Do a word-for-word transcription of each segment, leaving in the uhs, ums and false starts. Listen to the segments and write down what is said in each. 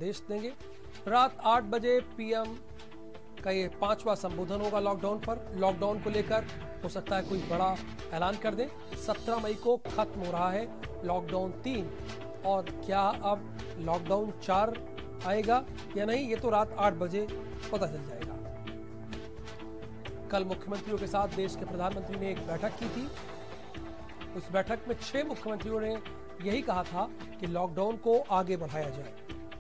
निर्देश देंगे। रात आठ बजे पीएम का ये पांचवा संबोधन होगा लॉकडाउन पर। लॉकडाउन को लेकर हो सकता है कोई बड़ा ऐलान कर दे। सत्रह मई को खत्म हो रहा है लॉकडाउन तीन, और क्या अब लॉकडाउन चार आएगा या नहीं, ये तो रात आठ बजे पता चल जाएगा। कल मुख्यमंत्रियों के साथ देश के प्रधानमंत्री ने एक बैठक की थी। उस बैठक में छह मुख्यमंत्रियों ने यही कहा था कि लॉकडाउन को आगे बढ़ाया जाए।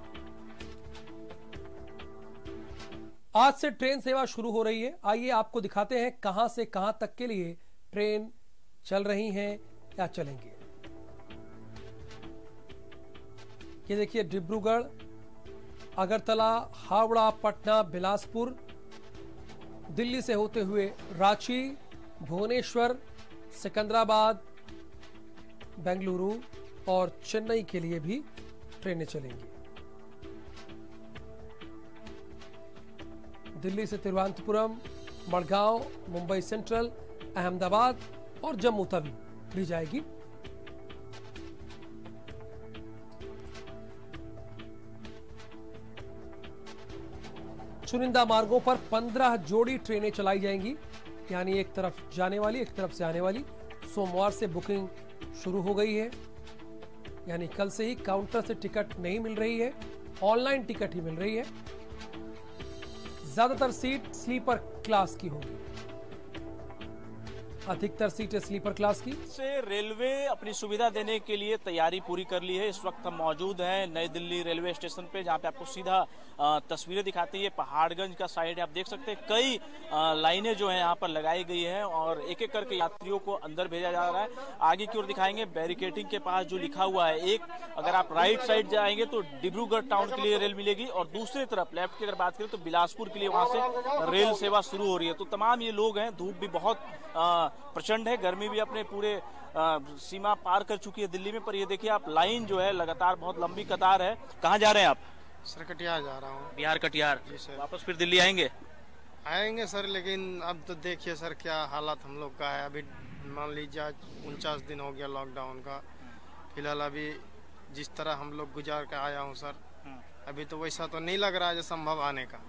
आज से ट्रेन सेवा शुरू हो रही है। आइए आपको दिखाते हैं कहां से कहां तक के लिए ट्रेन चल रही हैं या चलेंगे। ये देखिए, डिब्रूगढ़, अगरतला, हावड़ा, पटना, बिलासपुर, दिल्ली से होते हुए रांची, भुवनेश्वर, सिकंदराबाद, बेंगलुरु और चेन्नई के लिए भी ट्रेनें चलेंगी। दिल्ली से तिरुवनंतपुरम, मडगांव, मुंबई सेंट्रल, अहमदाबाद और जम्मू तवी भी जाएगी। चुनिंदा मार्गों पर पंद्रह जोड़ी ट्रेनें चलाई जाएंगी, यानी एक तरफ जाने वाली एक तरफ से आने वाली। सोमवार से बुकिंग शुरू हो गई है, यानी कल से ही काउंटर से टिकट नहीं मिल रही है, ऑनलाइन टिकट ही मिल रही है। ज्यादातर सीट स्लीपर क्लास की होगी, अधिकतर सीटें स्लीपर क्लास की। से रेलवे अपनी सुविधा देने के लिए तैयारी पूरी कर ली है। इस वक्त हम मौजूद हैं नई दिल्ली रेलवे स्टेशन पे, जहां पे आपको सीधा तस्वीरें दिखाती है। पहाड़गंज का साइड है, आप देख सकते हैं कई लाइनें जो है यहाँ पर लगाई गई है और एक एक करके यात्रियों को अंदर भेजा जा रहा है। आगे की ओर दिखाएंगे, बैरिकेटिंग के पास जो लिखा हुआ है, एक अगर आप राइट साइड जाएंगे तो डिब्रूगढ़ टाउन के लिए रेल मिलेगी और दूसरी तरफ लेफ्ट की अगर बात करें तो बिलासपुर के लिए वहां से रेल सेवा शुरू हो रही है। तो तमाम ये लोग हैं, धूप भी बहुत प्रचंड है, गर्मी भी अपने पूरे आ, सीमा पार कर चुकी है दिल्ली में। पर ये देखिए आप, लाइन जो है लगातार बहुत लंबी कतार है। कहाँ जा रहे हैं आप? सर कटिहार जा रहा हूँ। बिहार कटिहार? जी सर। वापस फिर दिल्ली आएंगे? आएंगे सर, लेकिन अब तो देखिए सर क्या हालत हम लोग का है। अभी मान लीजिए आज उनचास दिन हो गया लॉकडाउन का। फिलहाल अभी जिस तरह हम लोग गुजार के आया हूँ सर, अभी तो वैसा तो नहीं लग रहा है जो संभव आने का।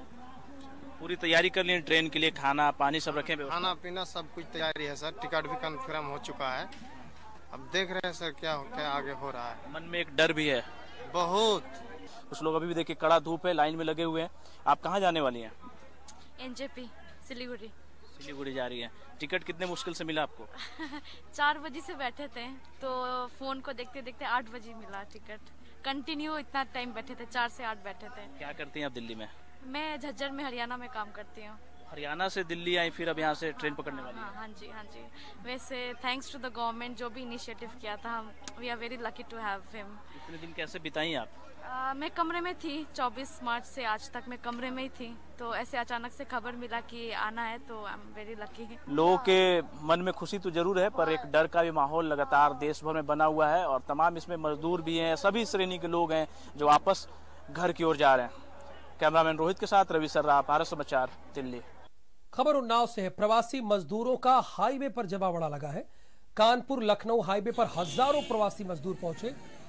पूरी तैयारी कर ली ट्रेन के लिए? खाना पानी सब रखे? खाना पीना सब कुछ तैयारी है सर, टिकट भी कंफर्म हो चुका है। अब देख रहे हैं सर क्या क्या आगे हो रहा है। मन में एक डर भी है बहुत। कुछ लोग अभी भी देखिए कड़ा धूप है, लाइन में लगे हुए हैं। आप कहाँ जाने वाली हैं? एनजेपी, सिलीगुड़ी। सिलीगुड़ी जा रही है। टिकट कितने मुश्किल से मिला आपको? चार बजे से बैठे थे तो फोन को देखते देखते आठ बजे मिला टिकट। कंटिन्यू इतना टाइम बैठे थे, चार से आठ बैठे थे। क्या करती हैं आप दिल्ली में? मैं झज्जर में हरियाणा में काम करती हूँ। हरियाणा से दिल्ली आई, फिर अब यहाँ से ट्रेन पकड़ने वाली? हाँ हाँ जी हाँ जी। वैसे थैंक्स टू द गवर्नमेंट जो भी इनिशिएटिव किया था, हम we are very lucky to have him. इतने दिन कैसे बिताई आप? आ, मैं कमरे में थी, चौबीस मार्च से आज तक मैं कमरे में ही थी। तो ऐसे अचानक से खबर मिला कि आना है, तो आई एम वेरी लकी। लोगों के मन में खुशी तो जरूर है, पर एक डर का भी माहौल लगातार देश भर में बना हुआ है और तमाम इसमें मजदूर भी हैं, सभी श्रेणी के लोग हैं जो वापस घर की ओर जा रहे हैं। कैमरामैन रोहित के साथ रवि सर्रा, भारत समाचार, दिल्ली। खबर उन्नाव से है। प्रवासी मजदूरों का हाईवे पर जमावड़ा लगा है। कानपुर लखनऊ हाईवे पर हजारों प्रवासी मजदूर पहुंचे।